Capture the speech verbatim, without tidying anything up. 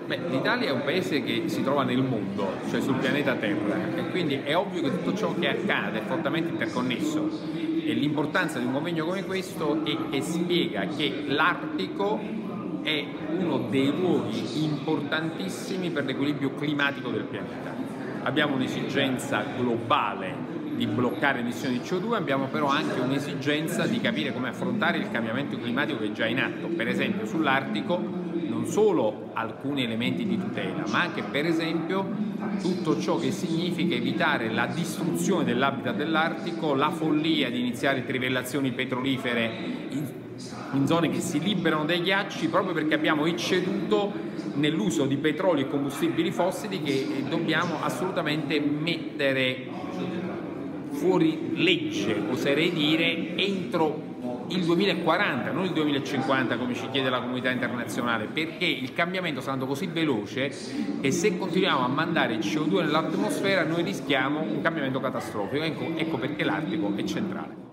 Beh, l'Italia è un paese che si trova nel mondo, cioè sul pianeta Terra, e quindi è ovvio che tutto ciò che accade è fortemente interconnesso, e l'importanza di un convegno come questo è che spiega che l'Artico è uno dei luoghi importantissimi per l'equilibrio climatico del pianeta. Abbiamo un'esigenza globale di bloccare emissioni di C O due, abbiamo però anche un'esigenza di capire come affrontare il cambiamento climatico che è già in atto. Per esempio sull'Artico non solo alcuni elementi di tutela, ma anche per esempio tutto ciò che significa evitare la distruzione dell'habitat dell'Artico, la follia di iniziare trivellazioni petrolifere in, in zone che si liberano dai ghiacci, proprio perché abbiamo ecceduto nell'uso di petrolio e combustibili fossili che dobbiamo assolutamente mettere fuori legge, oserei dire, entro il duemilaquaranta, non il duemilacinquanta come ci chiede la comunità internazionale, perché il cambiamento sta andando così veloce e se continuiamo a mandare C O due nell'atmosfera noi rischiamo un cambiamento catastrofico. Ecco, ecco perché l'Artico è centrale.